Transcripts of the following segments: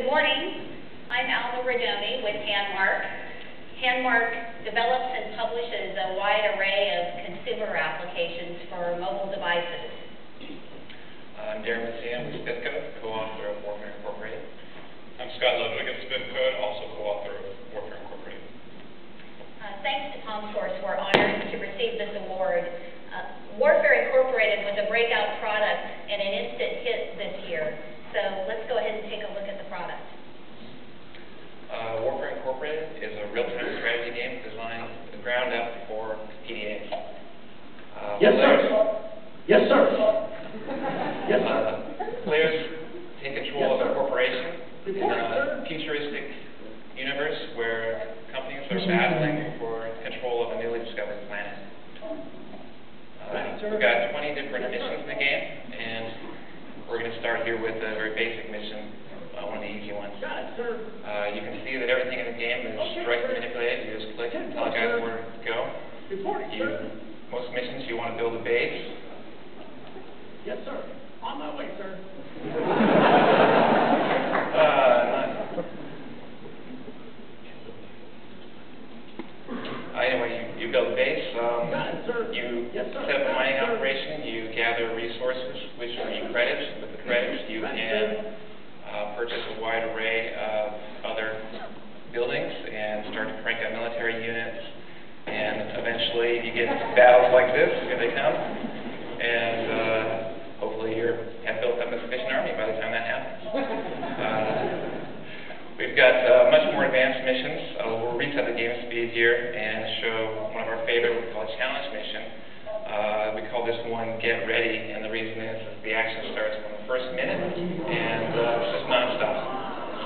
morning. I'm Alma Radoni with Handmark. Handmark develops and publishes a wide array of consumer applications for mobile devices. I'm Darren Messian with SPIFCode, co-author of Warfare Incorporated. I'm Scott Ludwig at SPIFCode, also co-author of Warfare Incorporated. Thanks to ComSource, we're honored to receive this award. Warfare Incorporated was a breakout product and an instant hit this year. So let's go ahead and take a look at the product. Warfare Incorporated is a real-time strategy game designed from the ground up for PDAs. Yes, sir. Yes, sir. Yes, sir. Players take control of a corporation in a futuristic universe where companies are battling for control of a newly discovered planet. We've got 20 different missions in the game, and we're going to start here with a very basic mission, one of the easy ones. You can see that everything in the game is directly manipulated. You just click and tell the guys where to go. Most missions, you want to build a base. Yes, sir. On my way, sir. Anyway, you build a base. You set up a mining operation. You gather resources, which will be credits. With the credits, you can purchase a wide array of other buildings and start to crank out military units. And eventually, you get battles like this. Here they come. And hopefully, you have built up a sufficient army by the time that happens. We've got much more advanced missions. We'll reset the game speed here and show one of our favorite, what we call a challenge mission. We call this one Get Ready, and the reason is the action starts from the first minute, and it's just nonstop.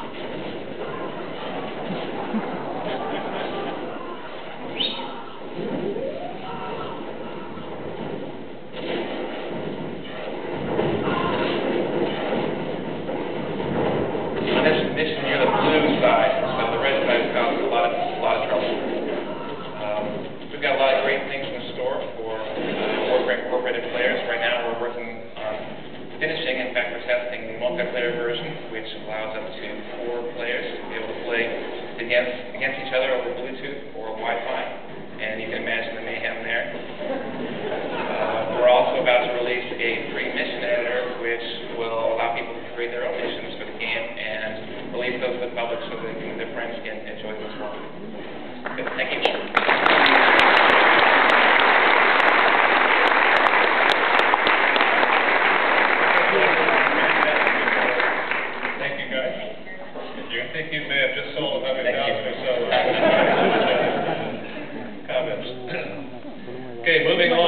Multiplayer version, which allows up to 4 players to be able to play against each other over Bluetooth or Wi-Fi, and you can imagine the mayhem there. We're also about to release a free mission editor, which will allow people to create their own missions for the game and release those to the public so that their friends can enjoy them as well. Good. Thank you. I think you may have just sold 100,000 or so comments. Okay, moving on.